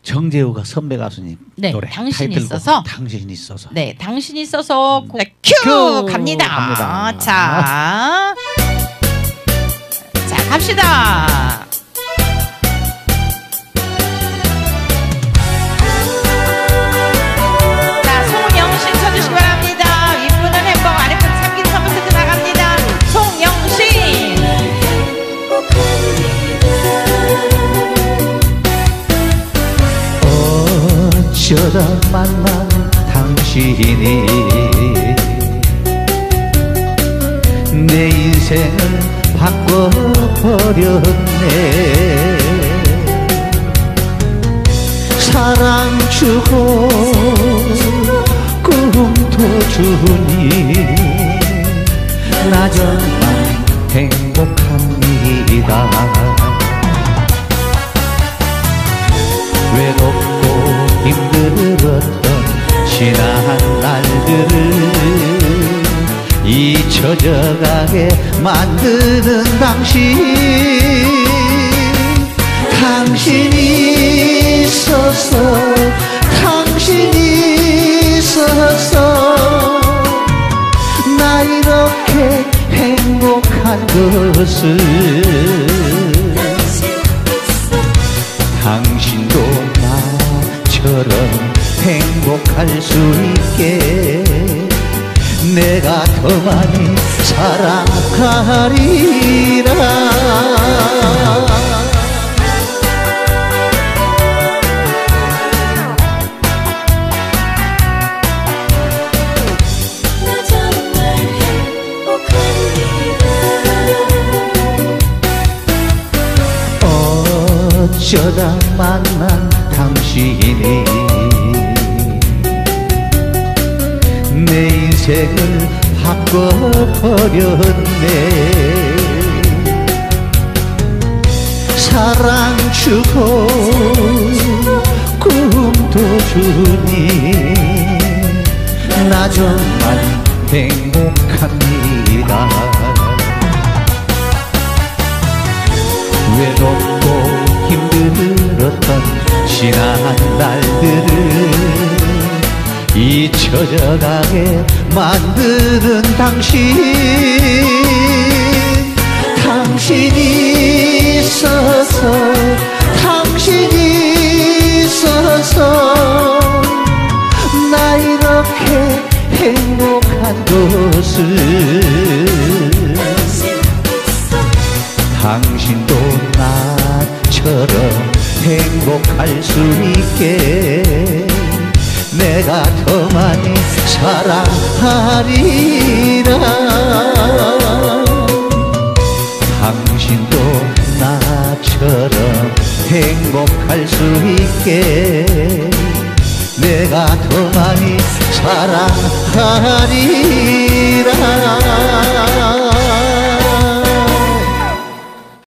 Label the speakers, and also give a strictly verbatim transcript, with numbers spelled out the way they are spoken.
Speaker 1: 정재우가 선배 가수님
Speaker 2: 네,
Speaker 1: 노래
Speaker 2: 당신이
Speaker 1: 타이틀곡,
Speaker 2: 있어서.
Speaker 1: 당신이 있어서.
Speaker 2: 네, 당신이 있어서 음. 큐,
Speaker 1: 큐
Speaker 2: 갑니다.
Speaker 1: 갑니다.
Speaker 2: 자, 자 갑시다. 자, 송영신 쳐주시기 바랍니다. 윗분은 햄버거, 아랫분 참기름 삼분 세트 나갑니다. 송영신.
Speaker 1: 어쩌다 만난 당신이 내 인생을 바꿔버렸네. 사랑 주고 꿈도 주니 나 정말 행복합니다. 외롭고 힘들었던 지난 날들을 잊혀져가게 만드는 당신. 당신이 있어서 당신이 있어서 나 이렇게 행복한 것을 당신도 나처럼 행복할 수 있게 내가 더 많이 사랑하리라. 어쩌다 만난 당신이 내 인생을 바꿔버렸네. 사랑 주고 꿈도 주니 나 정말 행복합니다. 외롭고 힘들었던 지난 날들을 잊혀져가게 만드는 당신. 당신이 있어서 당신이 있어서 나 이렇게 행복한 것을 당신도 나처럼 행복할 수 있게 내가 더 많이 사랑하리라. 당신도 나처럼 행복할 수 있게 내가 더 많이 사랑하리라.